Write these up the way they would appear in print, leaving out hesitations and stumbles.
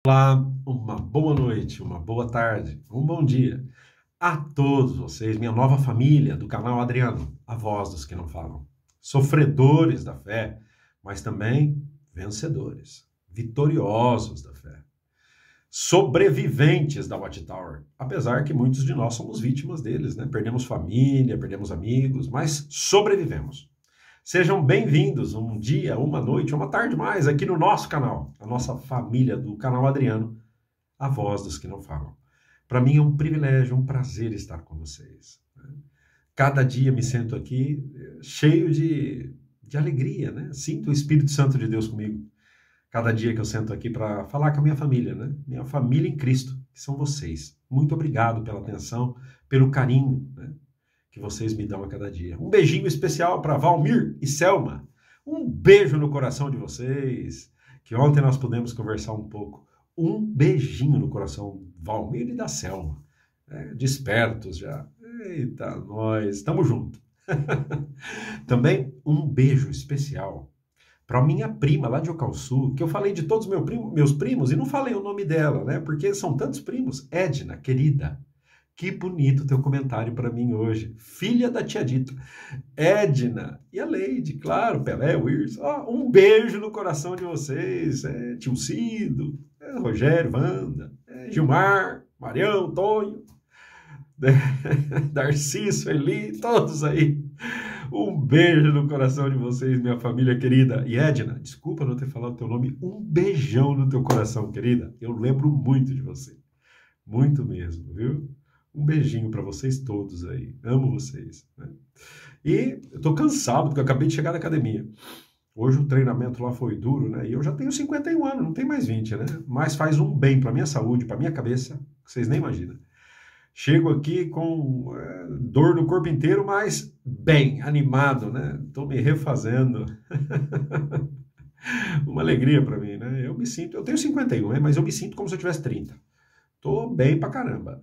Olá, uma boa noite, uma boa tarde, um bom dia a todos vocês, minha nova família do canal Adriano, a voz dos que não falam. Sofredores da fé, mas também vencedores, vitoriosos da fé. Sobreviventes da Watchtower, apesar que muitos de nós somos vítimas deles, né? Perdemos família, perdemos amigos, mas sobrevivemos. Sejam bem-vindos um dia, uma noite, uma tarde mais aqui no nosso canal, a nossa família do canal Adriano, a voz dos que não falam. Para mim é um privilégio, um prazer estar com vocês. Cada dia me sinto aqui cheio de alegria, né? Sinto o Espírito Santo de Deus comigo. Cada dia que eu sento aqui para falar com a minha família, né? Minha família em Cristo, que são vocês. Muito obrigado pela atenção, pelo carinho, né, que vocês me dão a cada dia. Um beijinho especial para Valmir e Selma. Um beijo no coração de vocês, que ontem nós pudemos conversar um pouco. Um beijinho no coração, Valmir e da Selma. Despertos já. Eita, nós, estamos juntos. Também um beijo especial para minha prima lá de Ocalçu, que eu falei de todos meus primos e não falei o nome dela, né? Porque são tantos primos. Edna, querida. Que bonito teu comentário para mim hoje. Filha da tia Dita. Edna e a Leide, claro, Pelé, Wilson. Um beijo no coração de vocês. Tio Cido, Rogério, Wanda, Gilmar, Marião, Tonho, Darcy, Sueli, todos aí. Um beijo no coração de vocês, minha família querida. E Edna, desculpa não ter falado o teu nome. Um beijão no teu coração, querida. Eu lembro muito de você. Muito mesmo, viu? Um beijinho para vocês todos aí. Amo vocês. Né? E eu tô cansado, porque eu acabei de chegar da academia. Hoje o treinamento lá foi duro, né? E eu já tenho 51 anos, não tenho mais 20, né? Mas faz um bem para minha saúde, para minha cabeça, que vocês nem imaginam. Chego aqui com dor no corpo inteiro, mas bem, animado, né? Tô me refazendo. Uma alegria para mim, né? Eu tenho 51, né? Mas eu me sinto como se eu tivesse 30. Tô bem pra caramba.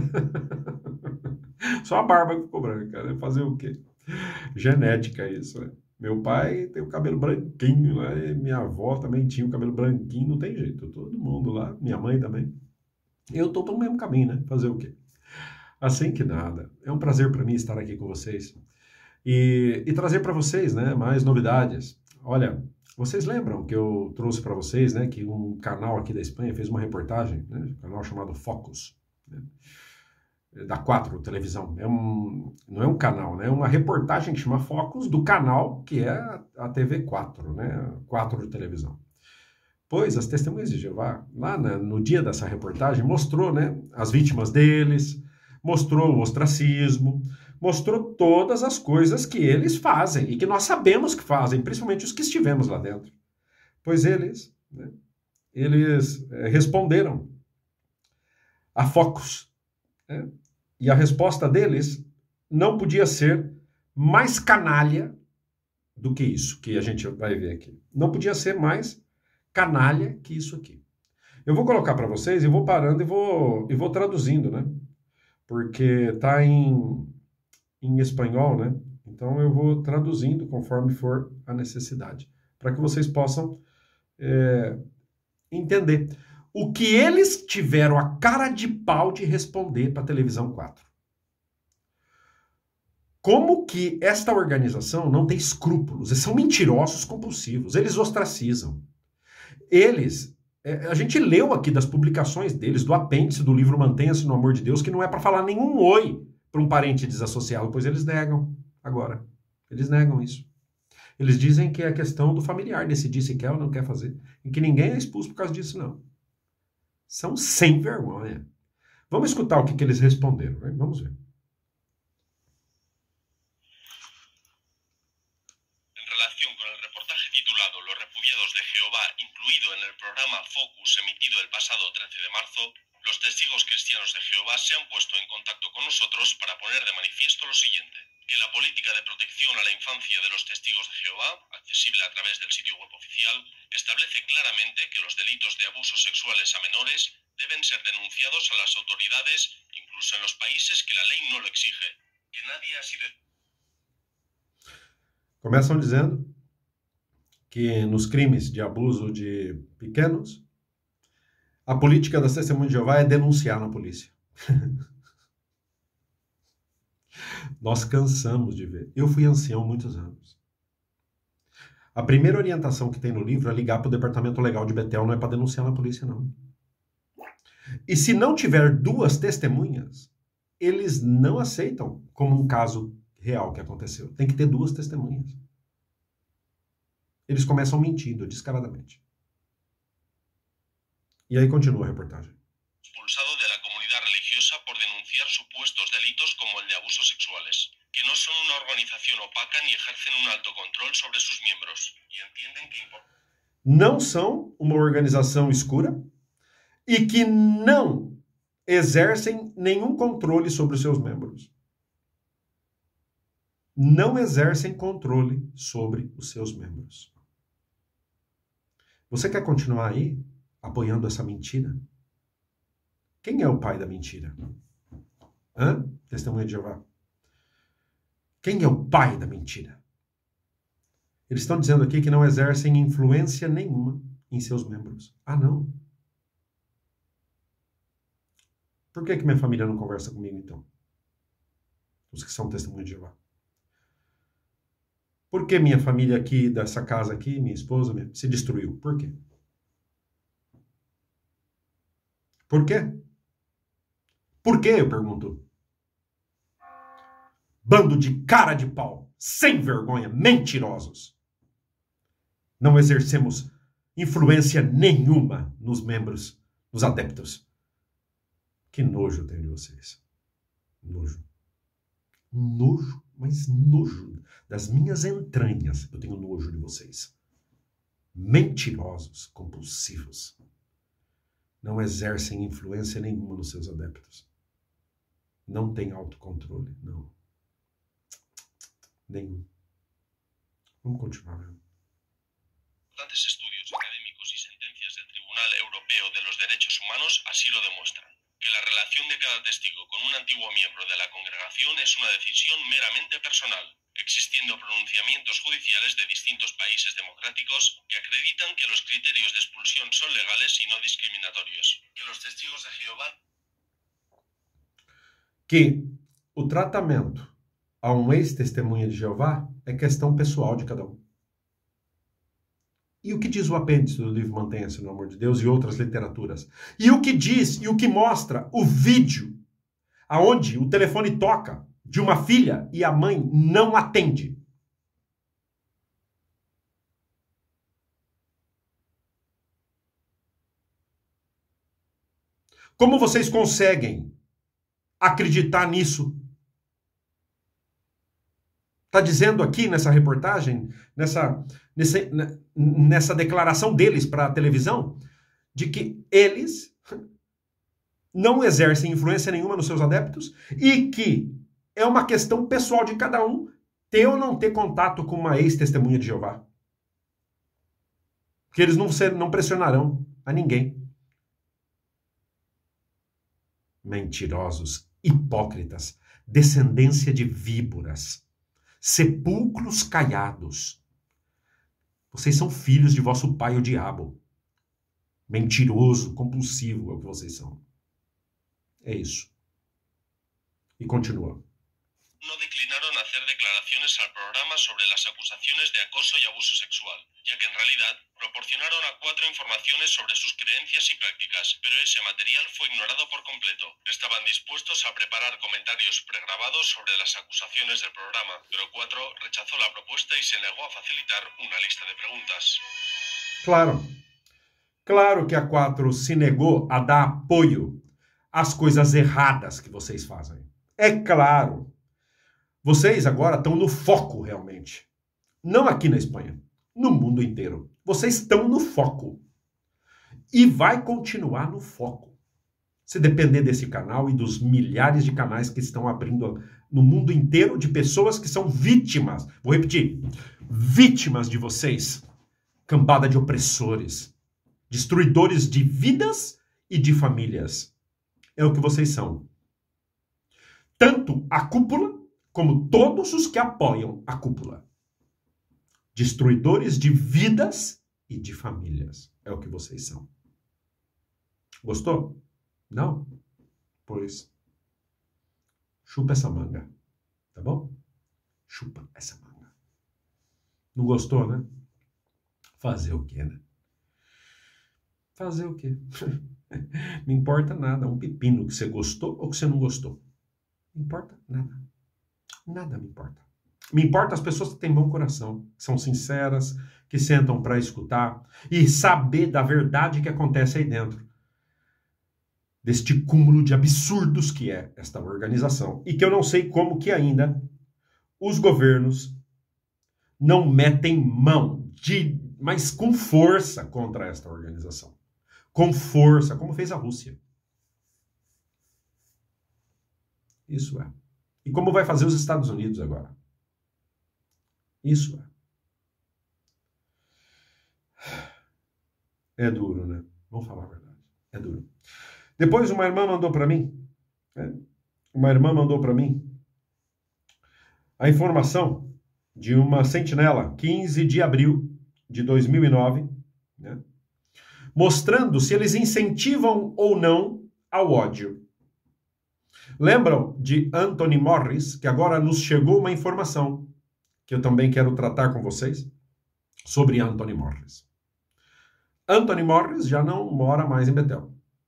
Só a barba que ficou branca, né? Fazer o quê? Genética isso, né? Meu pai tem o cabelo branquinho, né? Minha avó também tinha o cabelo branquinho, não tem jeito. Todo mundo lá, minha mãe também. Eu tô pelo mesmo caminho, né? Fazer o quê? Assim que nada. É um prazer para mim estar aqui com vocês e trazer para vocês, né, mais novidades. Olha, vocês lembram que eu trouxe para vocês, né, que um canal aqui da Espanha fez uma reportagem, né, um canal chamado Focus, né, da 4 televisão. Não é um canal, né, é uma reportagem que chama Focus do canal que é a TV 4, né, 4 de televisão. Pois as testemunhas de Jeová, lá no dia dessa reportagem, mostrou, né, as vítimas deles, mostrou o ostracismo, mostrou todas as coisas que eles fazem e que nós sabemos que fazem, principalmente os que estivemos lá dentro. Pois eles, né, responderam a Focus, né, e a resposta deles não podia ser mais canalha do que isso que a gente vai ver aqui. Não podia ser mais canalha que isso aqui. Eu vou colocar para vocês e vou parando e vou traduzindo, né? Porque tá em espanhol, né? Então eu vou traduzindo conforme for a necessidade, para que vocês possam entender o que eles tiveram a cara de pau de responder para a televisão 4. Como que esta organização não tem escrúpulos? Eles são mentirosos compulsivos, eles ostracizam. A gente leu aqui das publicações deles, do apêndice do livro Mantenha-se no Amor de Deus, que não é para falar nenhum oi para um parente desassociado, pois eles negam agora. Eles negam isso. Eles dizem que é questão do familiar decidir se quer ou não quer fazer, e que ninguém é expulso por causa disso, não. São sem vergonha. Vamos escutar o que eles responderam, né? Vamos ver. Incluido en el programa Focus emitido el pasado 13 de marzo, los testigos cristianos de Jehová se han puesto en contacto con nosotros para poner de manifiesto lo siguiente: que la política de protección a la infancia de los testigos de Jehová, accesible a través del sitio web oficial, establece claramente que los delitos de abusos sexuales a menores deben ser denunciados a las autoridades, incluso en los países que la ley no lo exige. Que nadie ha sido... Começam dizendo que nos crimes de abuso de pequenos, A política das testemunhas de Jeová é denunciar na polícia. Nós cansamos de ver. Eu fui ancião há muitos anos. A primeira orientação que tem no livro é ligar para o departamento legal de Betel, não é para denunciar na polícia, não. E se não tiver duas testemunhas, eles não aceitam como um caso real que aconteceu. Tem que ter duas testemunhas. Eles começam mentindo descaradamente. E aí continua a reportagem. Expulsado de la comunidad religiosa por denunciar supuestos delitos como el de abusos sexuales, que no son una organización opaca ni ejercen un alto control sobre sus miembros, y entienden que... Não são uma organização escura e que não exercem nenhum controle sobre os seus membros. Não exercem controle sobre os seus membros. Você quer continuar aí apoiando essa mentira? Quem é o pai da mentira? Testemunha de Jeová. Quem é o pai da mentira? Eles estão dizendo aqui que não exercem influência nenhuma em seus membros. Ah, não? Por que minha família não conversa comigo, então? Os que são testemunhas de Jeová. Por que minha família aqui, dessa casa aqui, minha esposa, se destruiu? Por quê? Por quê? Por quê, eu pergunto? Bando de cara de pau, sem vergonha, mentirosos. Não exercemos influência nenhuma nos membros, nos adeptos. Que nojo eu tenho de vocês. Nojo. Nojo, mas nojo. Das minhas entranhas eu tenho nojo de vocês. Mentirosos, compulsivos. Não exercem influência nenhuma nos seus adeptos. Não tem autocontrole, não. Nenhum. Vamos continuar, né? Importantes estudios académicos y sentencias del Tribunal Europeo de los Derechos Humanos así lo demuestran. Que la relación de cada testigo con un antiguo miembro de la congregación es una decisión meramente personal, existiendo pronunciamientos judiciales de distintos países democráticos que acreditan que los criterios de expulsión son legales y no discriminatorios. Que los testigos de Jehová... Que o tratamento a um ex-testemunha de Jeová é questão pessoal de cada um. E o que diz o apêndice do livro Mantenha-se no Amor de Deus e outras literaturas? E o que diz e o que mostra o vídeo aonde o telefone toca de uma filha e a mãe não atende? Como vocês conseguem acreditar nisso? Está dizendo aqui nessa reportagem, nessa declaração deles para a televisão, de que eles não exercem influência nenhuma nos seus adeptos e que é uma questão pessoal de cada um ter ou não ter contato com uma ex-testemunha de Jeová. Que eles não pressionarão a ninguém. Mentirosos, hipócritas, descendência de víboras, sepulcros caiados. Vocês são filhos de vosso pai, o diabo. Mentiroso, compulsivo é o que vocês são. É isso. E continua. No declinaron hacer declaraciones al programa sobre las acusaciones de acoso y abuso sexual, ya que en realidad proporcionaron a 4 informaciones sobre sus creencias y prácticas, pero ese material fue ignorado por completo. Estaban dispuestos a preparar comentarios pregrabados sobre las acusaciones del programa, pero 4 rechazó la propuesta y se negó a facilitar una lista de preguntas. Claro que a 4 se negou a dar apoio às coisas erradas que vocês fazem. É claro. Vocês agora estão no foco, realmente. Não aqui na Espanha, no mundo inteiro. Vocês estão no foco. E vai continuar no foco. Se depender desse canal e dos milhares de canais que estão abrindo no mundo inteiro de pessoas que são vítimas. Vou repetir. Vítimas de vocês. Cambada de opressores. Destruidores de vidas e de famílias. É o que vocês são. Tanto a cúpula como todos os que apoiam a cúpula. Destruidores de vidas e de famílias. É o que vocês são. Gostou? Não? Pois chupa essa manga, tá bom? Chupa essa manga. Não gostou, né? Fazer o quê, né? Fazer o quê? Não importa nada, um pepino que você gostou ou que você não gostou. Não importa nada. Nada me importa. Me importa as pessoas que têm bom coração, que são sinceras, que sentam para escutar e saber da verdade que acontece aí dentro. Deste cúmulo de absurdos que é esta organização. E que eu não sei como que ainda os governos não metem mão, mas com força contra esta organização. Com força, como fez a Rússia. Isso é. E como vai fazer os Estados Unidos agora? Isso é. É duro, né? Vamos falar a verdade. É duro. Depois uma irmã mandou para mim, a informação de uma sentinela, 15 de abril de 2009, né, mostrando se eles incentivam ou não ao ódio. Lembram de Anthony Morris, que agora nos chegou uma informação que eu também quero tratar com vocês sobre Anthony Morris. Anthony Morris já não mora mais em Betel.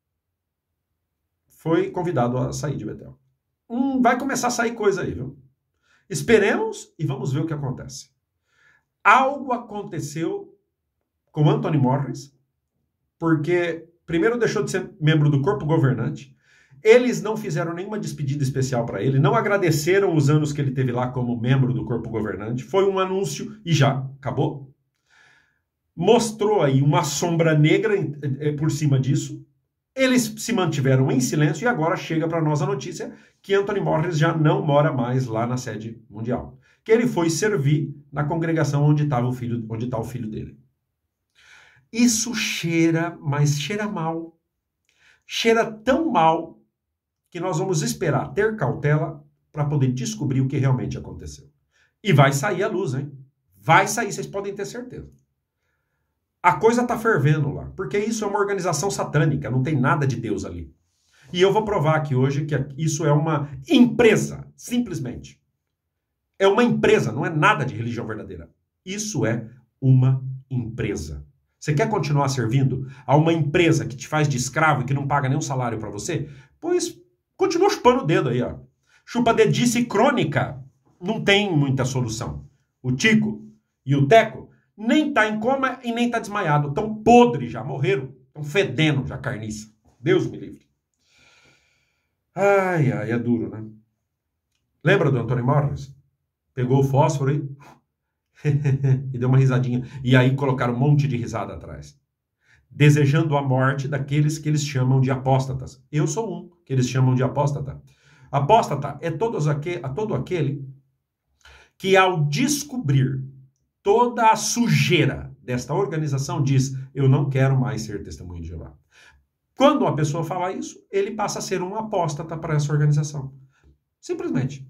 Foi convidado a sair de Betel. Vai começar a sair coisa aí, viu? Esperemos e vamos ver o que acontece. Algo aconteceu com Anthony Morris, porque primeiro deixou de ser membro do corpo governante, eles não fizeram nenhuma despedida especial para ele, não agradeceram os anos que ele teve lá como membro do corpo governante, foi um anúncio e já, acabou. Mostrou aí uma sombra negra por cima disso, eles se mantiveram em silêncio e agora chega para nós a notícia que Anthony Morris já não mora mais lá na sede mundial. Que ele foi servir na congregação onde está o filho dele. Isso cheira, mas cheira mal. Cheira tão mal que nós vamos esperar ter cautela para poder descobrir o que realmente aconteceu. E vai sair à luz, hein? Vai sair, vocês podem ter certeza. A coisa está fervendo lá, porque isso é uma organização satânica, não tem nada de Deus ali. E eu vou provar aqui hoje que isso é uma empresa, simplesmente. É uma empresa, não é nada de religião verdadeira. Isso é uma empresa. Você quer continuar servindo a uma empresa que te faz de escravo e que não paga nenhum salário para você? Pois continua chupando o dedo aí, ó. Chupa-dedice crônica. Não tem muita solução. O Tico e o Teco nem tá em coma e nem tá desmaiado. Estão podres já, morreram. Estão fedendo já carniça. Deus me livre. Ai, é duro, né? Lembra do Anthony Morris? Pegou o fósforo aí e deu uma risadinha. E aí colocaram um monte de risada atrás. Desejando a morte daqueles que eles chamam de apóstatas. Eu sou um que eles chamam de apóstata. Apóstata é todo aquele que ao descobrir toda a sujeira desta organização diz, eu não quero mais ser testemunho de Jeová. Quando uma pessoa fala isso, ele passa a ser um apóstata para essa organização. Simplesmente.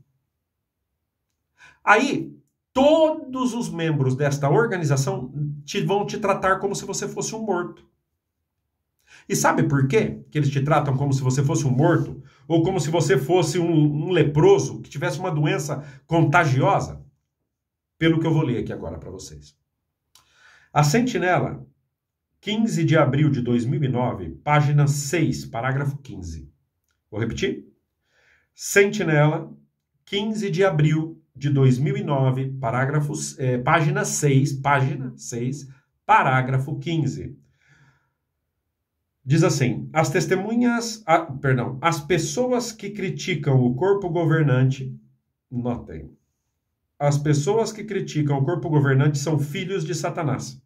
Aí, todos os membros desta organização vão te tratar como se você fosse um morto. E sabe por quê que eles te tratam como se você fosse um morto? Ou como se você fosse um leproso que tivesse uma doença contagiosa? Pelo que eu vou ler aqui agora para vocês. A Sentinela, 15 de abril de 2009, página 6, parágrafo 15. Vou repetir? Sentinela, 15 de abril de 2009, página 6, parágrafo 15. Diz assim, as pessoas que criticam o corpo governante, notem, as pessoas que criticam o corpo governante são filhos de Satanás.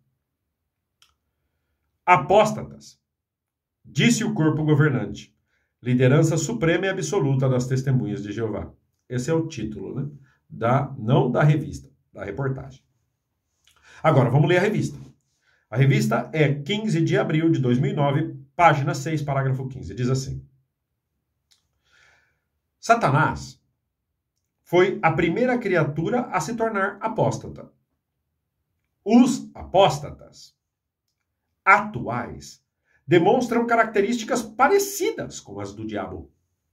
Apóstatas, disse o corpo governante, liderança suprema e absoluta das testemunhas de Jeová. Esse é o título, né? Não da revista, da reportagem. Agora, vamos ler a revista. A revista é 15 de abril de 2009, página 6, parágrafo 15. Diz assim. Satanás foi a primeira criatura a se tornar apóstata. Os apóstatas atuais demonstram características parecidas com as do diabo.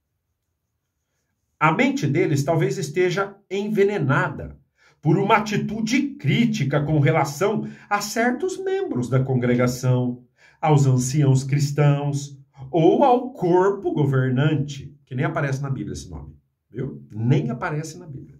A mente deles talvez esteja envenenada por uma atitude crítica com relação a certos membros da congregação, aos anciãos cristãos ou ao corpo governante, que nem aparece na Bíblia esse nome, viu? Nem aparece na Bíblia.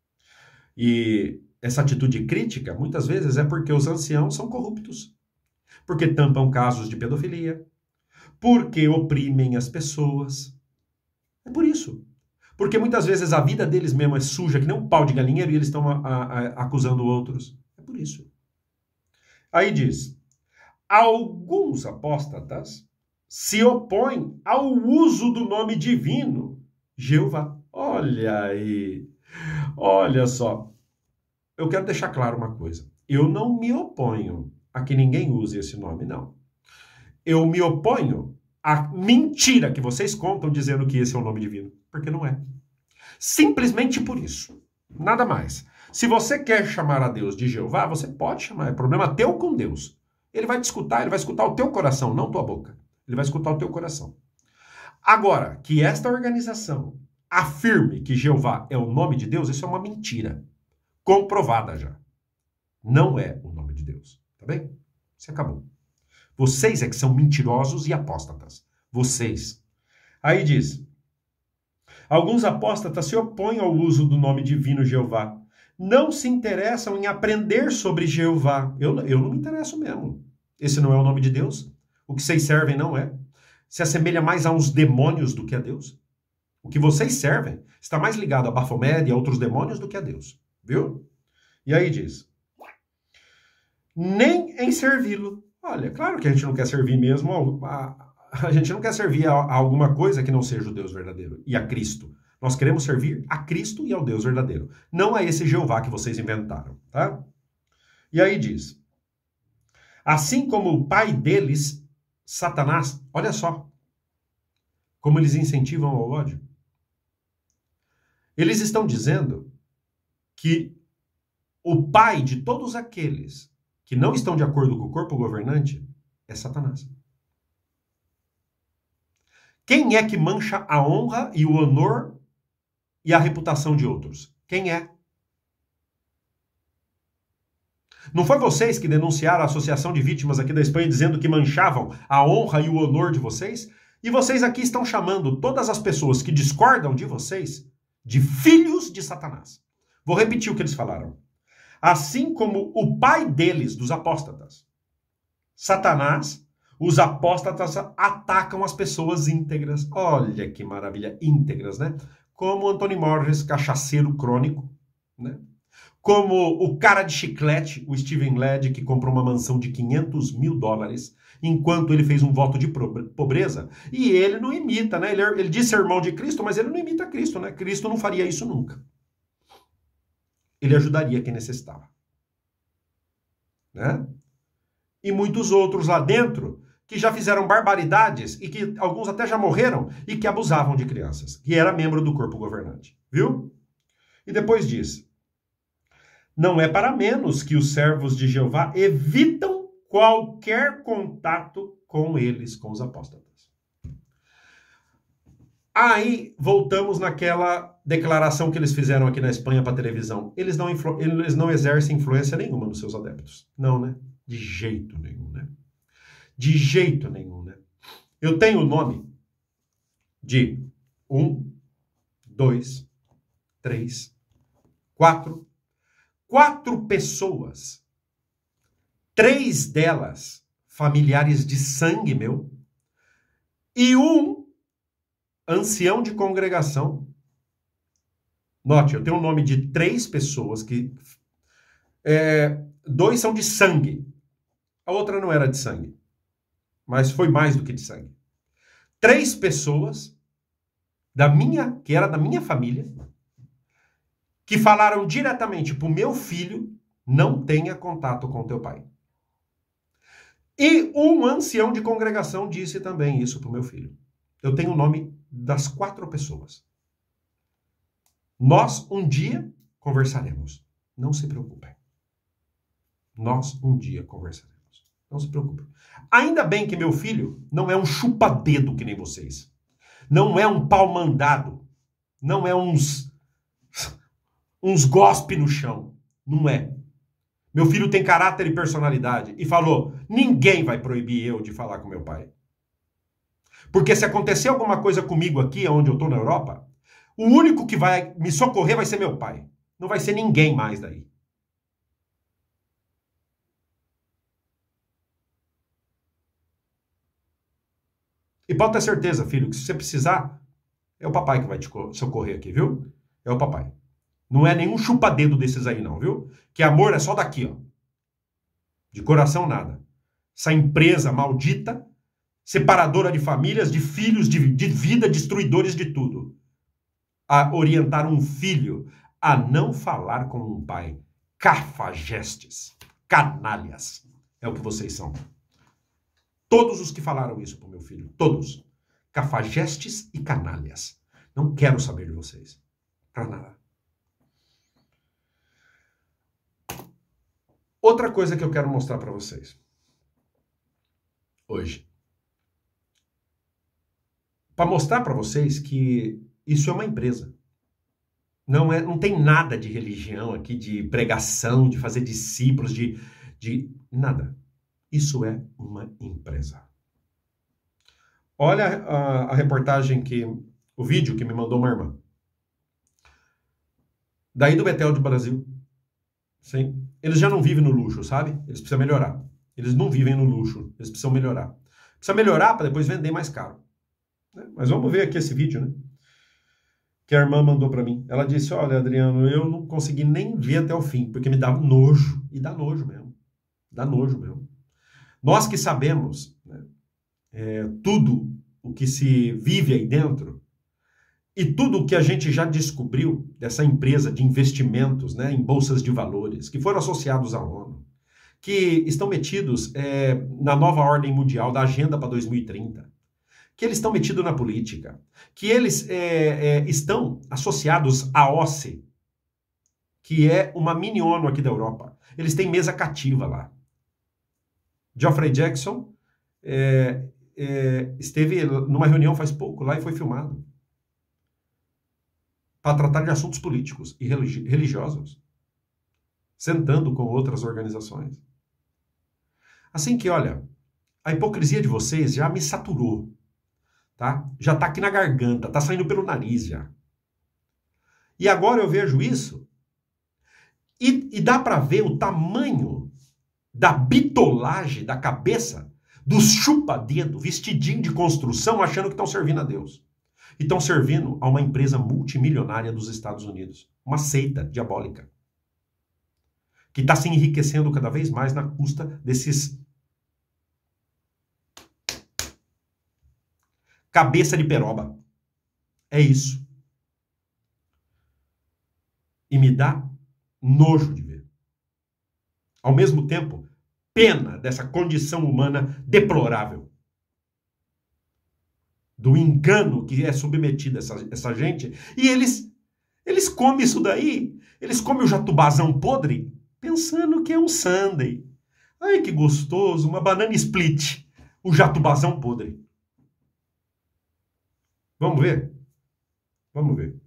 E essa atitude crítica, muitas vezes, é porque os anciãos são corruptos, porque tampam casos de pedofilia, porque oprimem as pessoas. É por isso. Porque muitas vezes a vida deles mesmo é suja, que nem um pau de galinheiro, e eles estão acusando outros. É por isso. Aí diz, alguns apóstatas se opõem ao uso do nome divino, Jeová. Olha aí, olha só. Eu quero deixar claro uma coisa. Eu não me oponho a que ninguém use esse nome, não. Eu me oponho à mentira que vocês contam dizendo que esse é o nome divino, porque não é. Simplesmente por isso. Nada mais. Se você quer chamar a Deus de Jeová, você pode chamar. É problema teu com Deus. Ele vai te escutar, ele vai escutar o teu coração, não tua boca. Ele vai escutar o teu coração. Agora, que esta organização afirme que Jeová é o nome de Deus, isso é uma mentira. Comprovada já. Não é o nome de Deus. Tá bem? Isso acabou. Vocês é que são mentirosos e apóstatas. Vocês. Aí diz, alguns apóstatas se opõem ao uso do nome divino Jeová. Não se interessam em aprender sobre Jeová. Eu não me interesso mesmo. Esse não é o nome de Deus? O que vocês servem não é? Se assemelha mais a uns demônios do que a Deus? O que vocês servem está mais ligado a Baphomet e a outros demônios do que a Deus. Viu? E aí diz, nem em servi-lo. Olha, claro que a gente não quer servir mesmo, a gente não quer servir a alguma coisa que não seja o Deus verdadeiro e a Cristo. Nós queremos servir a Cristo e ao Deus verdadeiro. Não a esse Jeová que vocês inventaram, tá? E aí diz, assim como o pai deles, Satanás, olha só, como eles incentivam ao ódio. Eles estão dizendo que o pai de todos aqueles que não estão de acordo com o corpo governante é Satanás. Quem é que mancha a honra e o honor e a reputação de outros? Quem é? Não foi vocês que denunciaram a Associação de Vítimas aqui da Espanha dizendo que manchavam a honra e o honor de vocês? E vocês aqui estão chamando todas as pessoas que discordam de vocês de filhos de Satanás. Vou repetir o que eles falaram. Assim como o pai deles, dos apóstatas, Satanás, os apóstatas atacam as pessoas íntegras. Olha que maravilha, íntegras, né? Como Anthony Morris, cachaceiro crônico, né? Como o cara de chiclete, o Steven Led, que comprou uma mansão de $500 mil, enquanto ele fez um voto de pobreza. E ele não imita, né? Ele diz ser irmão de Cristo, mas ele não imita Cristo, né? Cristo não faria isso nunca. Ele ajudaria quem necessitava. Né? E muitos outros lá dentro que já fizeram barbaridades e que alguns até já morreram e que abusavam de crianças, que era membro do corpo governante. Viu? E depois diz, não é para menos que os servos de Jeová evitam qualquer contato com eles, com os apóstolos. Aí voltamos naquela declaração que eles fizeram aqui na Espanha para a televisão. Eles não exercem influência nenhuma nos seus adeptos. Não, né? De jeito nenhum, né? De jeito nenhum, né? Eu tenho o nome de 1, 2, 3, 4 pessoas. 3 delas familiares de sangue meu e um ancião de congregação. Note, eu tenho o nome de 3 pessoas que 2 são de sangue. A outra não era de sangue, mas foi mais do que de sangue. 3 pessoas que era da minha família, que falaram diretamente para o meu filho, não tenha contato com teu pai. E um ancião de congregação disse também isso para o meu filho. Eu tenho o nome das 4 pessoas. Nós um dia conversaremos. Não se preocupem. Nós um dia conversaremos. Não se preocupe. Ainda bem que meu filho não é um chupa-dedo que nem vocês. Não é um pau mandado. Não é uns gospe no chão. Não é. Meu filho tem caráter e personalidade. E falou, ninguém vai proibir eu de falar com meu pai. Porque se acontecer alguma coisa comigo aqui, onde eu estou na Europa, o único que vai me socorrer vai ser meu pai. Não vai ser ninguém mais daí. E pode ter certeza, filho, que se você precisar, é o papai que vai te socorrer aqui, viu? É o papai. Não é nenhum chupa-dedo desses aí, não, viu? Que amor é só daqui, ó. De coração, nada. Essa empresa maldita, separadora de famílias, de filhos, de vida, destruidores de tudo. A orientar um filho a não falar com um pai. Cafajestes. Canalhas. É o que vocês são. Todos os que falaram isso pro meu filho. Todos. Cafajestes e canalhas. Não quero saber de vocês. Pra nada. Outra coisa que eu quero mostrar para vocês hoje. Para mostrar para vocês que isso é uma empresa. Não tem nada de religião aqui, de pregação, de fazer discípulos, de nada. Isso é uma empresa. Olha a reportagem o vídeo que me mandou uma irmã. Daí do Betel do Brasil. Sim. Eles já não vivem no luxo, sabe? Eles precisam melhorar. Eles não vivem no luxo. Eles precisam melhorar. Precisa melhorar para depois vender mais caro. Mas vamos ver aqui esse vídeo, né? Que a irmã mandou para mim. Ela disse, olha, Adriano, eu não consegui nem ver até o fim, porque me dá nojo. E dá nojo mesmo. Dá nojo mesmo. Nós que sabemos, né, tudo o que se vive aí dentro, e tudo o que a gente já descobriu dessa empresa de investimentos, né, em bolsas de valores, que foram associados à ONU, que estão metidos na nova ordem mundial, da agenda para 2030, que eles estão metidos na política, que eles estão associados à OSCE, que é uma mini-ONU aqui da Europa. Eles têm mesa cativa lá. Geoffrey Jackson esteve numa reunião faz pouco lá e foi filmado. Para tratar de assuntos políticos e religiosos, sentando com outras organizações. Assim que, olha, a hipocrisia de vocês já me saturou, tá? Já tá aqui na garganta, tá saindo pelo nariz já. E agora eu vejo isso e dá para ver o tamanho da bitolagem da cabeça dos chupa-dedo, vestidinho de construção, achando que estão servindo a Deus. E estão servindo a uma empresa multimilionária dos Estados Unidos. Uma seita diabólica. Que está se enriquecendo cada vez mais na custa desses cabeça de peroba. É isso. E me dá nojo de ver. Ao mesmo tempo, pena dessa condição humana deplorável. Do engano que é submetida essa gente. E eles comem isso daí. Eles comem o jatubazão podre pensando que é um sundae. Ai, que gostoso. Uma banana split. O jatubazão podre. Vamos ver? Vamos ver.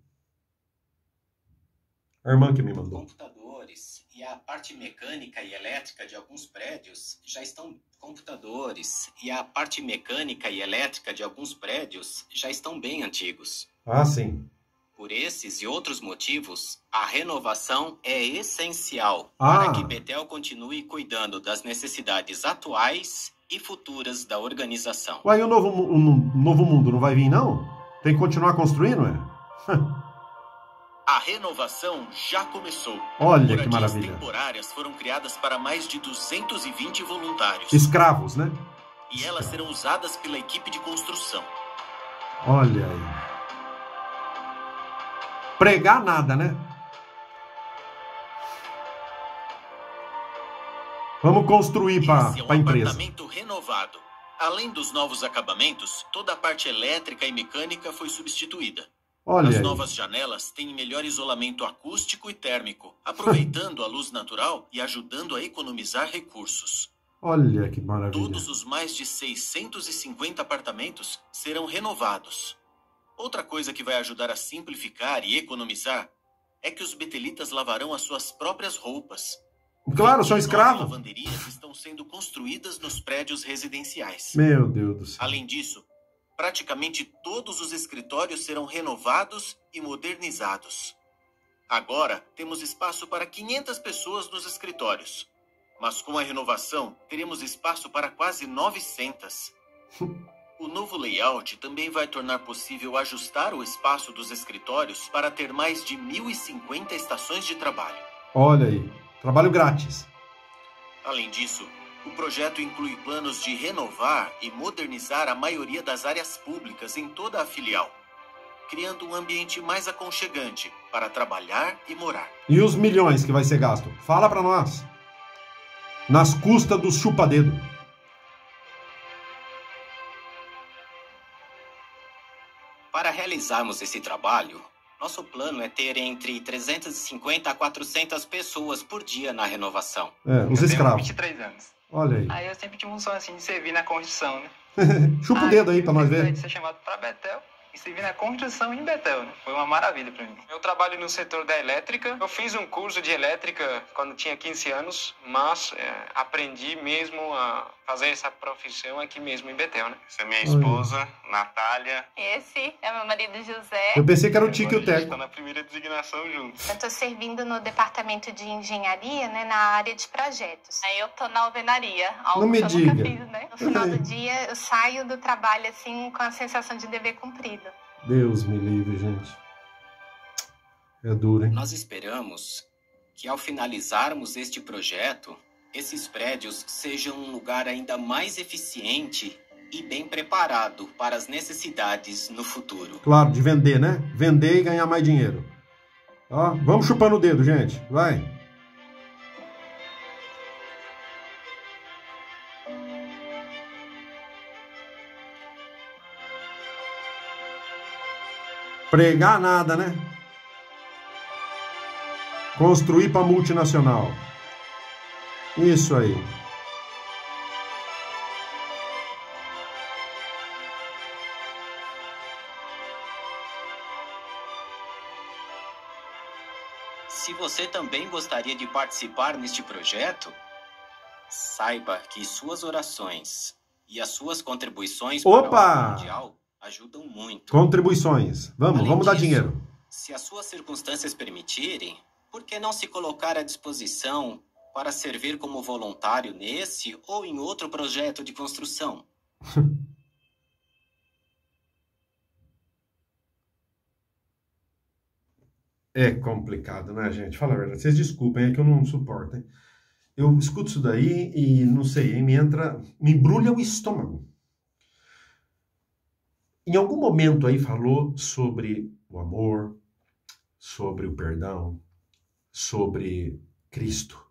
A irmã que me mandou. Computadores e a parte mecânica e elétrica de alguns prédios já estão... Computadores e a parte mecânica e elétrica de alguns prédios já estão bem antigos. Ah, sim. Por esses e outros motivos, a renovação é essencial para que Betel continue cuidando das necessidades atuais e futuras da organização. Ué, e o novo mundo não vai vir, não? Tem que continuar construindo, é? A renovação já começou. Olha que maravilha. Moradias temporárias foram criadas para mais de 220 voluntários. Escravos, né? E elas serão usadas pela equipe de construção. Olha aí. Pregar nada, né? Vamos construir para a empresa. Apartamento renovado. Além dos novos acabamentos, toda a parte elétrica e mecânica foi substituída. Olha As aí. novas janelas têm melhor isolamento acústico e térmico, aproveitando a luz natural e ajudando a economizar recursos. Olha que maravilha. Todos os mais de 650 apartamentos serão renovados. Outra coisa que vai ajudar a simplificar e economizar é que os betelitas lavarão as suas próprias roupas. Claro, são escravos. Lavanderias estão sendo construídas nos prédios residenciais. Meu Deus do céu. Além disso, praticamente todos os escritórios serão renovados e modernizados. Agora, temos espaço para 500 pessoas nos escritórios. Mas com a renovação, teremos espaço para quase 900. O novo layout também vai tornar possível ajustar o espaço dos escritórios para ter mais de 1.050 estações de trabalho. Olha aí, trabalho grátis. Além disso, o projeto inclui planos de renovar e modernizar a maioria das áreas públicas em toda a filial, criando um ambiente mais aconchegante para trabalhar e morar. E os milhões que vai ser gasto? Fala para nós. Nas custas dos chupa-dedo. Para realizarmos esse trabalho, nosso plano é ter entre 350 a 400 pessoas por dia na renovação. Os escravos. Eu tenho 23 anos. Olha aí. Aí eu sempre tive um sonho assim de servir na construção, né? Chupa o dedo aí pra nós ver. De ser chamado para Betel e servir na construção em Betel, né? Foi uma maravilha para mim. Eu trabalho no setor da elétrica. Eu fiz um curso de elétrica quando tinha 15 anos, mas aprendi mesmo a fazer essa profissão aqui mesmo em Betel, né? Essa é minha esposa, Natália. Esse é meu marido José. Eu pensei que era o Tico e o Teco. Está na primeira designação juntos. Eu tô servindo no departamento de engenharia, né, na área de projetos. Aí eu tô na alvenaria, algo Não me que eu diga. nunca fiz, né? No final do dia, eu saio do trabalho, assim, com a sensação de dever cumprido. Deus me livre, gente. É duro, hein? Nós esperamos que ao finalizarmos este projeto, esses prédios sejam um lugar ainda mais eficiente e bem preparado para as necessidades no futuro. Claro, de vender, né? Vender e ganhar mais dinheiro. Ó, vamos chupando o dedo, gente. Vai. Pregar nada, né? Construir para multinacional. Isso aí. Se você também gostaria de participar neste projeto, saiba que suas orações e as suas contribuições para o Banco Mundial ajudam muito. Contribuições. Vamos dar dinheiro. Se as suas circunstâncias permitirem, por que não se colocar à disposição para servir como voluntário nesse ou em outro projeto de construção? É complicado, né, gente? Fala a verdade. Vocês desculpem, é que eu não suporto, hein? Eu escuto isso daí e, não sei, me embrulha o estômago. Em algum momento aí falou sobre o amor, sobre o perdão, sobre Cristo,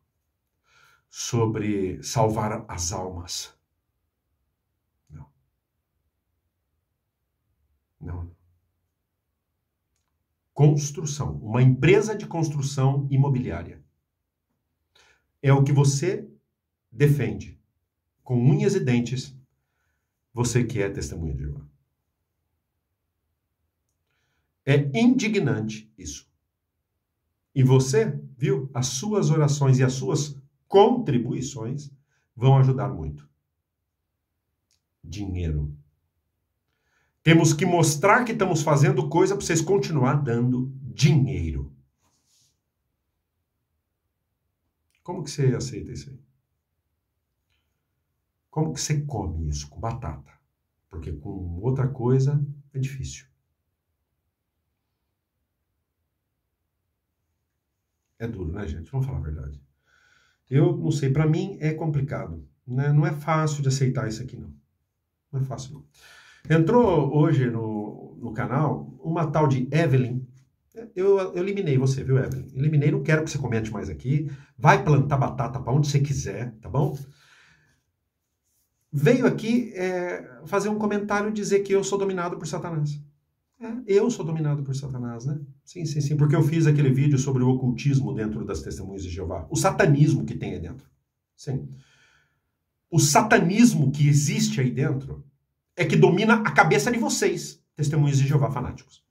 sobre salvar as almas. Não. Construção, uma empresa de construção imobiliária. É o que você defende, com unhas e dentes, você que é testemunha de Jeová. É indignante isso. E você, viu, as suas orações e as suas contribuições vão ajudar muito. Dinheiro. Temos que mostrar que estamos fazendo coisa para vocês continuar dando dinheiro. Como que você aceita isso aí? Como que você come isso? Com batata. Porque com outra coisa é difícil. É duro, né, gente? Vamos falar a verdade. Eu não sei, para mim é complicado. Né? Não é fácil de aceitar isso aqui, não. Não é fácil, não. Entrou hoje no canal uma tal de Evelyn. Eu eliminei você, viu, Evelyn? Eliminei, não quero que você comente mais aqui. Vai plantar batata para onde você quiser, tá bom? Veio aqui fazer um comentário dizer que eu sou dominado por Satanás. Eu sou dominado por Satanás, né? Sim, sim, sim, porque eu fiz aquele vídeo sobre o ocultismo dentro das Testemunhas de Jeová. O satanismo que tem aí dentro. Sim. o satanismo que existe aí dentro é que domina a cabeça de vocês, testemunhas de Jeová fanáticos.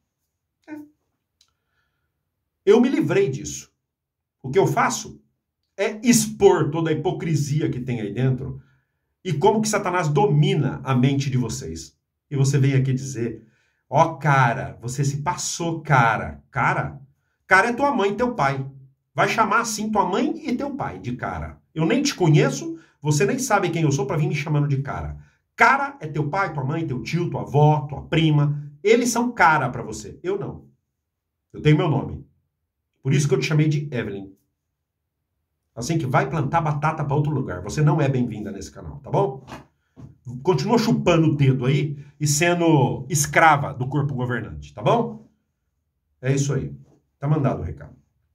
Eu me livrei disso. O que eu faço é expor toda a hipocrisia que tem aí dentro e como que Satanás domina a mente de vocês. E você vem aqui dizer, ó cara, você se passou, cara. Cara é tua mãe e teu pai. Vai chamar assim tua mãe e teu pai de cara. Eu nem te conheço, você nem sabe quem eu sou para vir me chamando de cara. Cara é teu pai, tua mãe, teu tio, tua avó, tua prima. Eles são cara para você. Eu não. Eu tenho meu nome. Por isso que eu te chamei de Evelyn. Assim que vai plantar batata para outro lugar. Você não é bem-vinda nesse canal, tá bom? Continua chupando o dedo aí e sendo escrava do corpo governante, tá bom? É isso aí. Tá mandado o recado.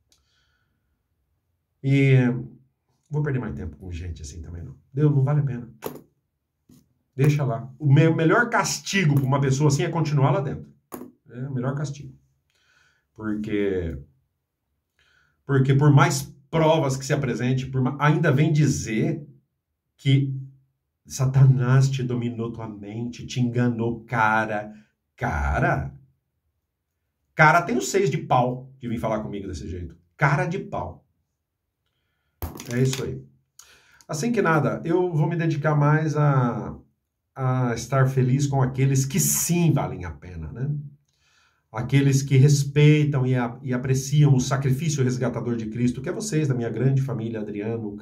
E vou perder mais tempo com gente assim também não. Não vale a pena. Deixa lá. O melhor castigo para uma pessoa assim é continuar lá dentro. É o melhor castigo. Porque por mais provas que se apresente, ainda vem dizer que Satanás te dominou tua mente, te enganou, cara. Cara tem os 6 de pau que vem falar comigo desse jeito. Cara de pau. É isso aí. Assim que nada, eu vou me dedicar mais a estar feliz com aqueles que sim valem a pena, né? Aqueles que respeitam e apreciam o sacrifício resgatador de Cristo, que é vocês, da minha grande família, Adriano,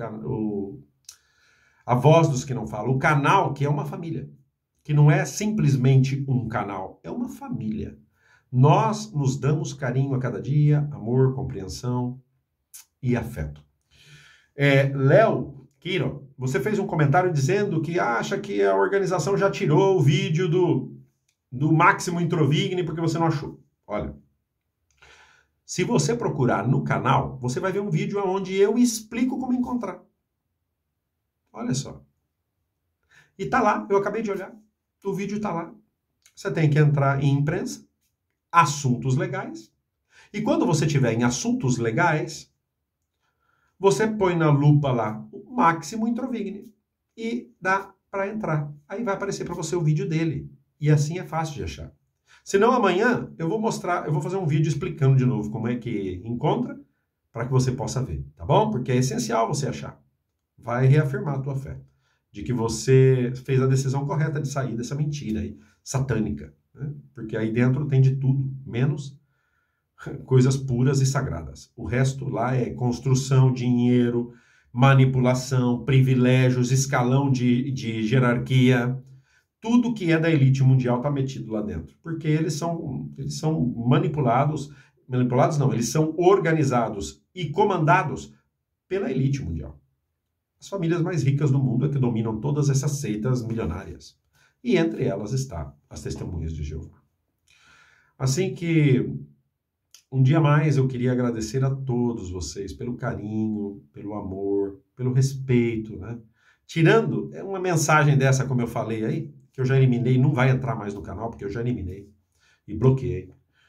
a voz dos que não falam, o canal, que é uma família, que não é simplesmente um canal, é uma família. Nós nos damos carinho a cada dia, amor, compreensão e afeto. Léo Quiro, você fez um comentário dizendo que acha que a organização já tirou o vídeo do Máximo Introvigni porque você não achou. Olha, se você procurar no canal, você vai ver um vídeo onde eu explico como encontrar. Olha só. E tá lá, eu acabei de olhar. O vídeo tá lá. Você tem que entrar em imprensa, assuntos legais. E quando você estiver em assuntos legais, você põe na lupa lá o Máximo Introvigni e dá para entrar. Aí vai aparecer para você o vídeo dele. E assim é fácil de achar. Senão amanhã eu vou fazer um vídeo explicando de novo como é que encontra para que você possa ver, tá bom? Porque é essencial você achar. Vai reafirmar a tua fé de que você fez a decisão correta de sair dessa mentira aí, satânica, né? Porque aí dentro tem de tudo, menos coisas puras e sagradas. O resto lá é construção, dinheiro, manipulação, privilégios, escalão de jerarquia. Tudo que é da elite mundial está metido lá dentro. Porque eles são manipulados não, eles são organizados e comandados pela elite mundial. As famílias mais ricas do mundo é que dominam todas essas seitas milionárias. E entre elas está as Testemunhas de Jeová. Assim que um dia mais eu queria agradecer a todos vocês pelo carinho, pelo amor, pelo respeito, né? Tirando uma mensagem dessa, como eu falei aí, que eu já eliminei, não vai entrar mais no canal, porque eu já eliminei e bloqueei.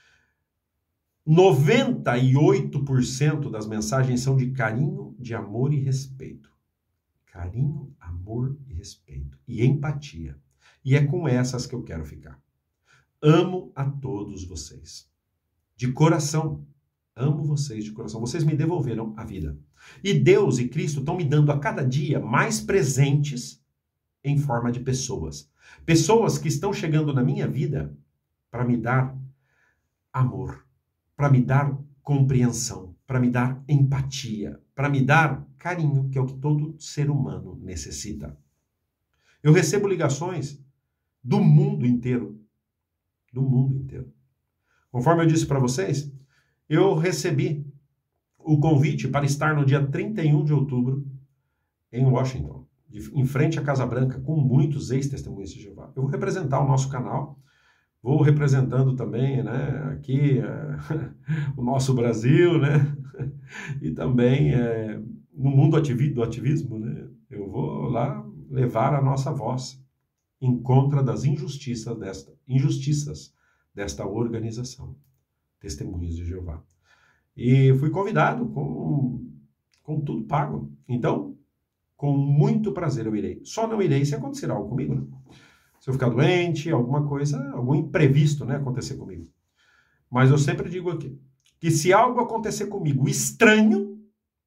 98% das mensagens são de carinho, de amor e respeito. Carinho, amor e respeito. E empatia. E é com essas que eu quero ficar. Amo a todos vocês. De coração. Amo vocês de coração. Vocês me devolveram a vida. E Deus e Cristo estão me dando a cada dia mais presentes em forma de pessoas. Pessoas que estão chegando na minha vida para me dar amor, para me dar compreensão, para me dar empatia, para me dar carinho, que é o que todo ser humano necessita. Eu recebo ligações do mundo inteiro. Do mundo inteiro. Conforme eu disse para vocês, eu recebi o convite para estar no dia 31 de outubro em Washington, em frente à Casa Branca, com muitos ex-testemunhas de Jeová. Eu vou representar o nosso canal, vou representando também, né, aqui o nosso Brasil, né, e também no mundo do ativismo, né, eu vou lá levar a nossa voz em contra das injustiças desta organização, Testemunhas de Jeová. E fui convidado com tudo pago. Então, Com muito prazer eu irei. Só não irei se acontecer algo comigo, né? Se eu ficar doente, alguma coisa, algum imprevisto, né, acontecer comigo. Mas eu sempre digo aqui, que se algo acontecer comigo estranho,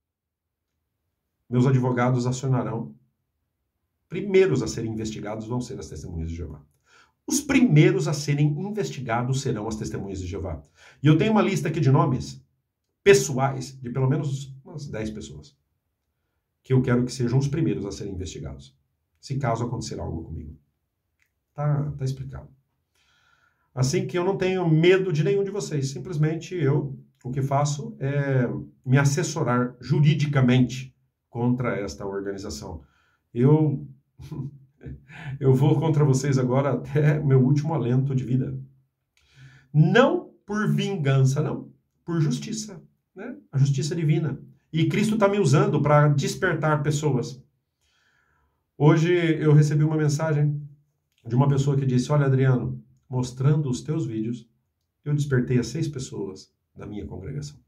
meus advogados acionarão. Primeiros a serem investigados vão ser as testemunhas de Jeová. Os primeiros a serem investigados serão as testemunhas de Jeová. E eu tenho uma lista aqui de nomes pessoais, de pelo menos umas 10 pessoas, que eu quero que sejam os primeiros a serem investigados, se caso acontecer algo comigo. Tá explicado. Assim que eu não tenho medo de nenhum de vocês, simplesmente o que faço é me assessorar juridicamente contra esta organização. Eu vou contra vocês agora até meu último alento de vida. Não por vingança, não. Por justiça, né? A justiça divina. E Cristo está me usando para despertar pessoas. Hoje eu recebi uma mensagem de uma pessoa que disse, olha, Adriano, mostrando os teus vídeos, eu despertei as 6 pessoas da minha congregação.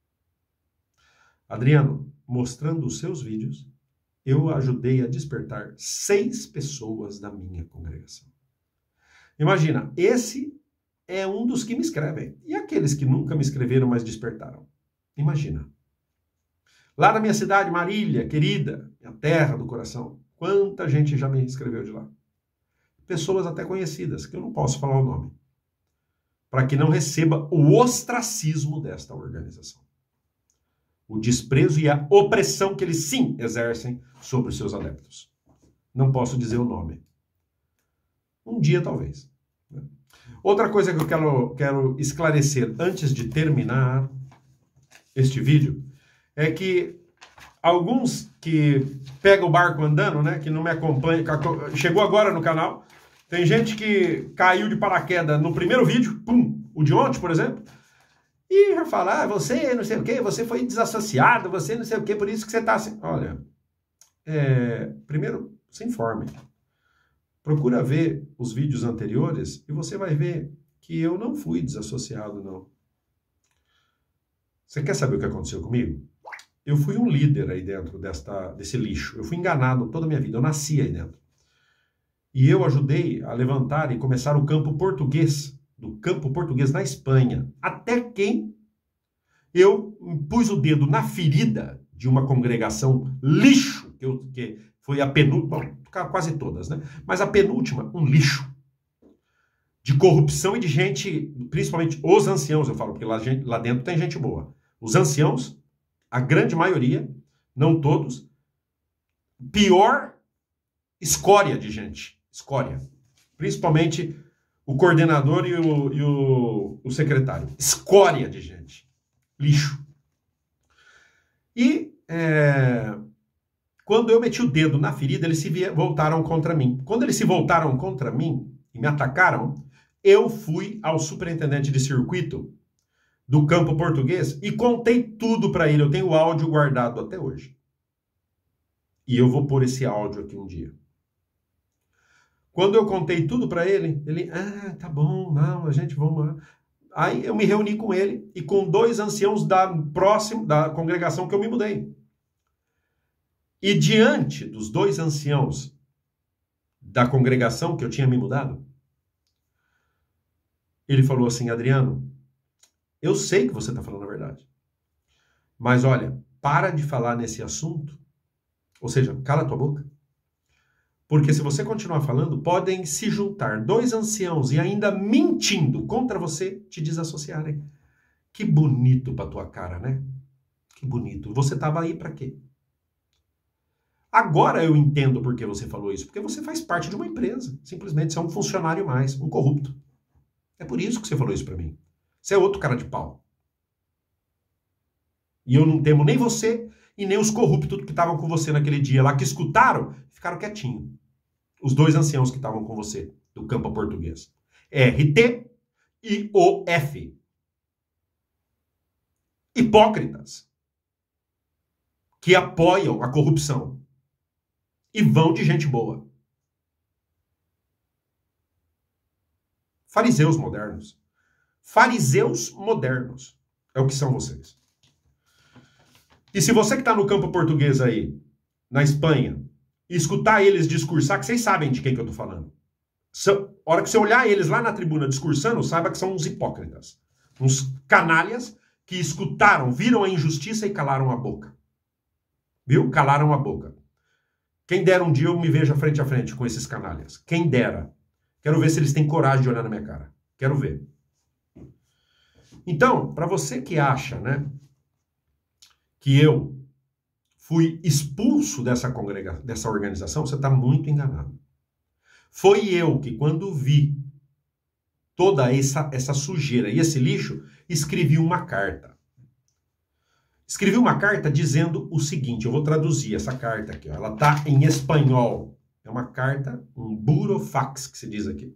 Adriano, mostrando os seus vídeos, eu ajudei a despertar 6 pessoas da minha congregação. Imagina, esse é um dos que me escrevem. E aqueles que nunca me escreveram, mas despertaram? Imagina. Lá na minha cidade, Marília, querida, minha terra do coração, quanta gente já me escreveu de lá. Pessoas até conhecidas, que eu não posso falar o nome, para que não receba o ostracismo desta organização. O desprezo e a opressão que eles sim exercem sobre os seus adeptos. Não posso dizer o nome. Um dia, talvez. Outra coisa que eu quero esclarecer antes de terminar este vídeo é que alguns que pegam o barco andando, né, que não me acompanham, chegou agora no canal, tem gente que caiu de paraquedas no primeiro vídeo, pum, o de ontem, por exemplo, e já fala, você não sei o que, você foi desassociado, você não sei o que, por isso que você está assim. Olha, primeiro, se informe. Procura ver os vídeos anteriores e você vai ver que eu não fui desassociado, não. Você quer saber o que aconteceu comigo? Eu fui um líder aí dentro desse lixo. Eu fui enganado toda a minha vida. Eu nasci aí dentro. E eu ajudei a levantar e começar o campo português, do campo português na Espanha. Até que eu pus o dedo na ferida de uma congregação lixo, que foi a penúltima, bom, quase todas, né? Mas a penúltima, um lixo. De corrupção e de gente, principalmente os anciãos, eu falo, porque lá dentro tem gente boa. Os anciãos, a grande maioria, não todos, pior escória de gente. Escória. Principalmente o coordenador e o secretário. Escória de gente. Lixo. E quando eu meti o dedo na ferida, eles se voltaram contra mim. Quando eles se voltaram contra mim e me atacaram, eu fui ao superintendente de circuito do campo português e contei tudo para ele. Eu tenho o áudio guardado até hoje. E eu vou pôr esse áudio aqui um dia. Quando eu contei tudo para ele, tá bom, não, a gente vamos... Aí eu me reuni com ele e com 2 anciãos da congregação que eu me mudei. E diante dos 2 anciãos da congregação que eu tinha me mudado, ele falou assim, Adriano, eu sei que você está falando a verdade, mas olha, para de falar nesse assunto, ou seja, cala a tua boca, porque se você continuar falando, podem se juntar 2 anciãos e ainda mentindo contra você, te desassociarem. Que bonito pra tua cara, né? Que bonito. Você estava aí para quê? Agora eu entendo por que você falou isso, porque você faz parte de uma empresa, simplesmente você é um funcionário mais, um corrupto. É por isso que você falou isso para mim. Você é outro cara de pau. E eu não temo nem você e nem os corruptos que estavam com você naquele dia lá, que escutaram, ficaram quietinhos. Os 2 anciãos que estavam com você, do campo português. RT e OF. Hipócritas. Que apoiam a corrupção. E vão de gente boa. Fariseus modernos. Fariseus modernos. É o que são vocês. E se você que está no campo português aí na Espanha, e escutar eles discursar, que vocês sabem de quem que eu tô falando. A hora que você olhar eles lá na tribuna discursando, saiba que são uns hipócritas. Uns canalhas que escutaram, viram a injustiça e calaram a boca. Viu? Calaram a boca. Quem dera um dia eu me veja frente a frente com esses canalhas. Quem dera. Quero ver se eles têm coragem de olhar na minha cara. Quero ver. Então, para você que acha, né, que eu fui expulso dessa organização, você está muito enganado. Foi eu que, quando vi toda essa sujeira e esse lixo, escrevi uma carta. Escrevi uma carta dizendo o seguinte, eu vou traduzir essa carta aqui, ó, ela está em espanhol. É uma carta, um burofax, que se diz aqui.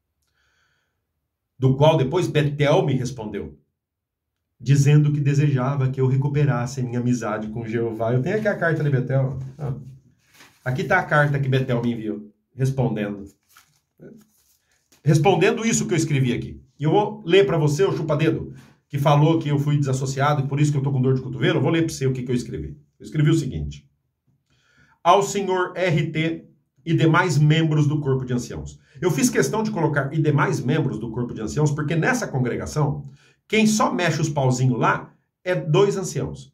Do qual depois Betel me respondeu, dizendo que desejava que eu recuperasse minha amizade com Jeová. Eu tenho aqui a carta de Betel. Aqui está a carta que Betel me enviou, respondendo. Respondendo isso que eu escrevi aqui. E eu vou ler para você, o chupa-dedo, que falou que eu fui desassociado e por isso que eu estou com dor de cotovelo. Eu vou ler para você o que eu escrevi. Eu escrevi o seguinte. Ao senhor RT e demais membros do corpo de anciãos. Eu fiz questão de colocar e demais membros do corpo de anciãos, porque nessa congregação, quem só mexe os pauzinhos lá é 2 anciãos.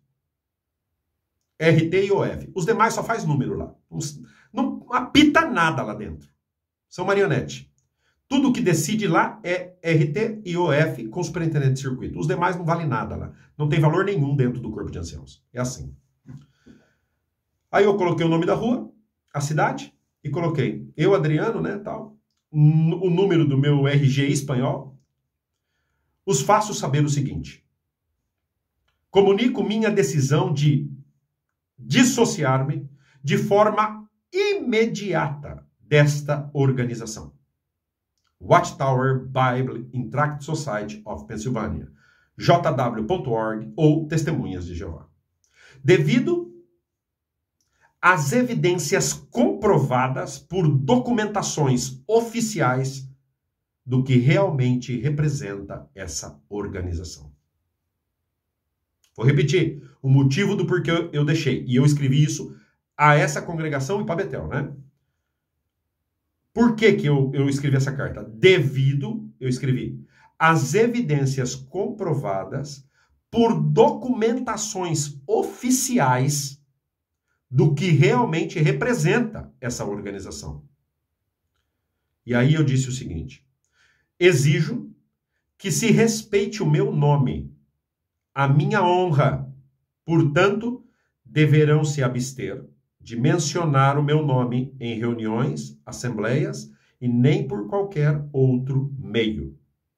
RT e OF. Os demais só faz número lá. Não apita nada lá dentro. São marionete. Tudo que decide lá é RT e OF com superintendente de circuito. Os demais não valem nada lá. Não tem valor nenhum dentro do corpo de anciãos. É assim. Aí eu coloquei o nome da rua, a cidade, e coloquei eu, Adriano, né, tal, o número do meu RG espanhol. Os faço saber o seguinte. Comunico minha decisão de dissociar-me de forma imediata desta organização. Watchtower Bible in Tract Society of Pennsylvania, jw.org ou Testemunhas de Jeová. Devido às evidências comprovadas por documentações oficiais do que realmente representa essa organização. Vou repetir o motivo do porquê eu deixei. E eu escrevi isso a essa congregação e para Betel, né? Por que eu escrevi essa carta? Devido, eu escrevi, às evidências comprovadas por documentações oficiais do que realmente representa essa organização. E aí eu disse o seguinte, exijo que se respeite o meu nome, a minha honra, portanto, deverão se abster de mencionar o meu nome em reuniões, assembleias e nem por qualquer outro meio.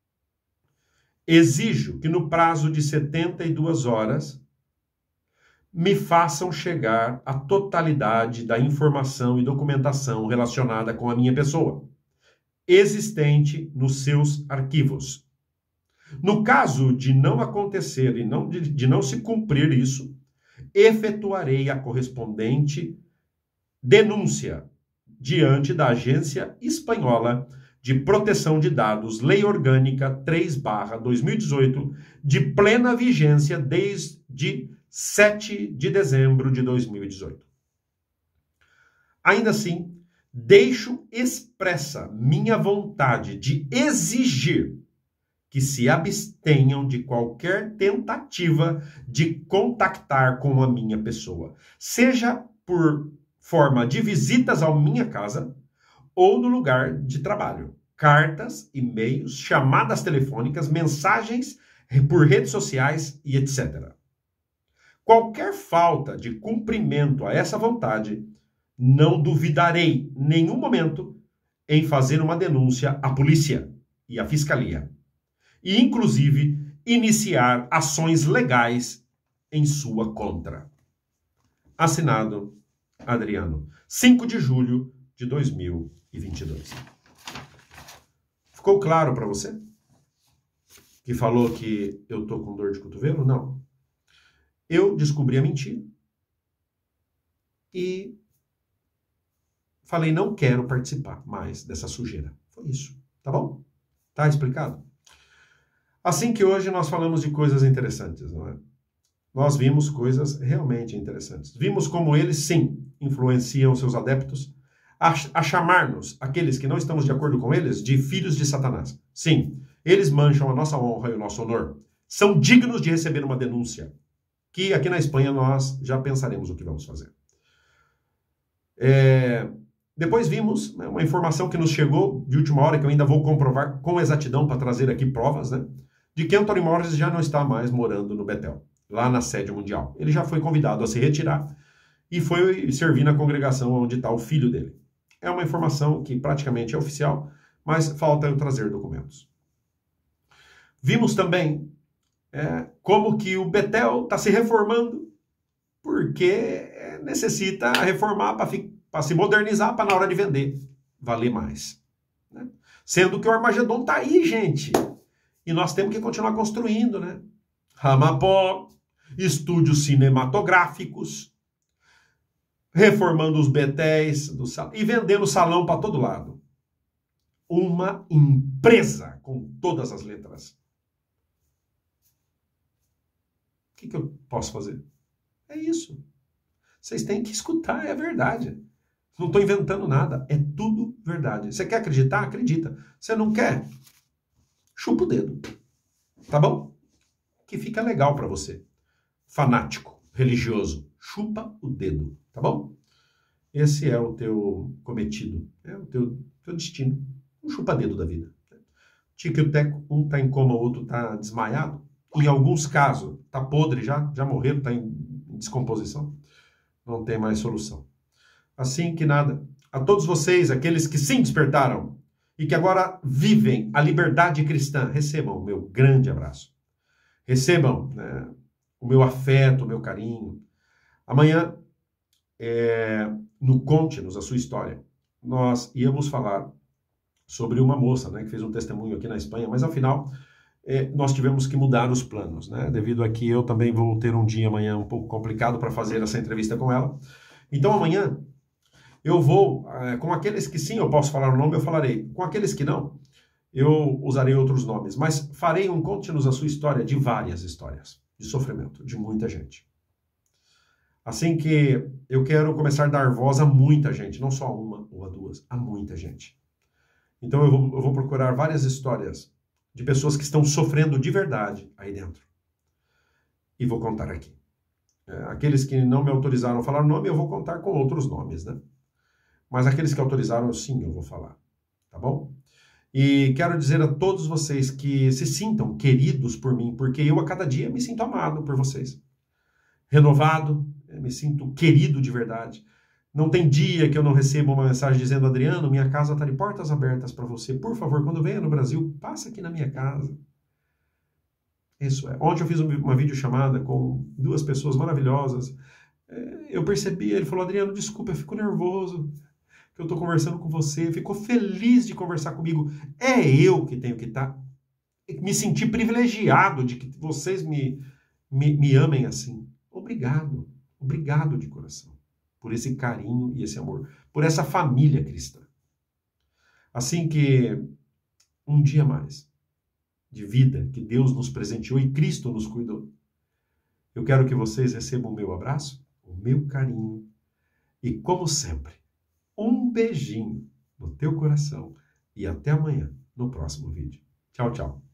Exijo que no prazo de 72 horas me façam chegar a totalidade da informação e documentação relacionada com a minha pessoa, existente nos seus arquivos. No caso de não acontecer e de não se cumprir isso, efetuarei a correspondente denúncia diante da Agência Espanhola de Proteção de Dados, Lei Orgânica 3/2018, de plena vigência desde 7 de dezembro de 2018. Ainda assim, deixo expressa minha vontade de exigir que se abstenham de qualquer tentativa de contactar com a minha pessoa, seja por forma de visitas à minha casa ou no lugar de trabalho, cartas, e-mails, chamadas telefônicas, mensagens por redes sociais e etc. Qualquer falta de cumprimento a essa vontade, não duvidarei em nenhum momento em fazer uma denúncia à polícia e à fiscalia, e inclusive iniciar ações legais em sua contra. Assinado, Adriano, 5 de julho de 2022. Ficou claro para você? Que falou que eu tô com dor de cotovelo? Não. Eu descobri a mentira e falei, não quero participar mais dessa sujeira. Foi isso, tá bom? Tá explicado? Assim que hoje nós falamos de coisas interessantes, não é? Nós vimos coisas realmente interessantes. Vimos como eles, sim, influenciam seus adeptos a chamar-nos, aqueles que não estamos de acordo com eles, de filhos de Satanás. Sim, eles mancham a nossa honra e o nosso honor. São dignos de receber uma denúncia, que aqui na Espanha nós já pensaremos o que vamos fazer. Depois vimos, né, uma informação que nos chegou de última hora, que eu ainda vou comprovar com exatidão para trazer aqui provas, né, de que Anthony Morris já não está mais morando no Betel, lá na sede mundial. Ele já foi convidado a se retirar e foi servir na congregação onde está o filho dele. É uma informação que praticamente é oficial, mas falta eu trazer documentos. Vimos também como que o Betel está se reformando, porque necessita reformar para se modernizar, para na hora de vender valer mais. Né? Sendo que o Armagedon está aí, gente. E nós temos que continuar construindo, né? Ramapó, estúdios cinematográficos, reformando os betéis do salão e vendendo salão para todo lado. Uma empresa com todas as letras. O que eu posso fazer? É isso. Vocês têm que escutar, é verdade. Não estou inventando nada, é tudo verdade. Você quer acreditar? Acredita. Você não quer? Chupa o dedo. Tá bom? Que fica legal para você. Fanático, religioso. Chupa o dedo. Tá bom? Esse é o teu cometido. É o teu destino. Um chupa-dedo da vida. Tico e o Teco, um tá em coma, o outro tá desmaiado. Em alguns casos, tá podre já morreram, tá em descomposição. Não tem mais solução. Assim que nada, a todos vocês, aqueles que sim despertaram e que agora vivem a liberdade cristã, recebam o meu grande abraço. Recebam, né, o meu afeto, o meu carinho. Amanhã, no Conte-nos a sua história, nós íamos falar sobre uma moça, né, que fez um testemunho aqui na Espanha, mas ao final nós tivemos que mudar os planos, né, devido a que eu também vou ter um dia amanhã um pouco complicado para fazer essa entrevista com ela. Então amanhã eu vou, com aqueles que sim eu posso falar o nome, eu falarei. Com aqueles que não, eu usarei outros nomes. Mas farei um Conte-nos a sua história de várias histórias de sofrimento, de muita gente. Assim que eu quero começar a dar voz a muita gente, não só a uma ou a duas, a muita gente. Então eu vou procurar várias histórias de pessoas que estão sofrendo de verdade aí dentro. E vou contar aqui. Aqueles que não me autorizaram a falar o nome, eu vou contar com outros nomes, né? Mas aqueles que autorizaram, sim, eu vou falar. Tá bom? E quero dizer a todos vocês que se sintam queridos por mim, porque eu a cada dia me sinto amado por vocês. Renovado, me sinto querido de verdade. Não tem dia que eu não receba uma mensagem dizendo: Adriano, minha casa está de portas abertas para você. Por favor, quando venha no Brasil, passa aqui na minha casa. Isso é. Ontem eu fiz uma videochamada com duas pessoas maravilhosas. Eu percebi, ele falou: Adriano, desculpa, eu fico nervoso que eu estou conversando com você. Ficou feliz de conversar comigo. É eu que tenho que estar. Me senti privilegiado de que vocês me amem assim. Obrigado. Obrigado de coração. Por esse carinho e esse amor. Por essa família cristã. Assim que um dia mais de vida que Deus nos presenteou e Cristo nos cuidou. Eu quero que vocês recebam o meu abraço, o meu carinho e, como sempre, um beijinho no teu coração e até amanhã no próximo vídeo. Tchau, tchau.